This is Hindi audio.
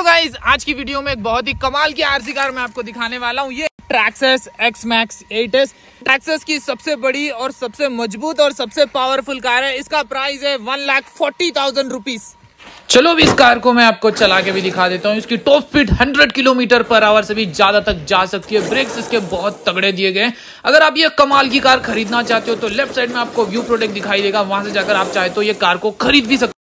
गाइज, आज की वीडियो में एक बहुत ही कमाल की आरसी कार मैं आपको दिखाने वाला हूँ। ये Traxxas X Max 8S Traxxas की सबसे बड़ी और सबसे मजबूत और सबसे पावरफुल कार है। इसका प्राइस है 1,40,000 रुपीज। चलो अब इस कार को मैं आपको चला के भी दिखा देता हूँ। इसकी top speed 100 kilometre per hour से भी ज्यादा तक जा सकती है। ब्रेक्स इसके बहुत तगड़े दिए गए। अगर आप ये कमाल की कार खरीदना चाहते हो तो लेफ्ट साइड में आपको व्यू प्रोडक्ट दिखाई देगा, वहां से जाकर आप चाहे तो ये कार को खरीद भी सकते हो।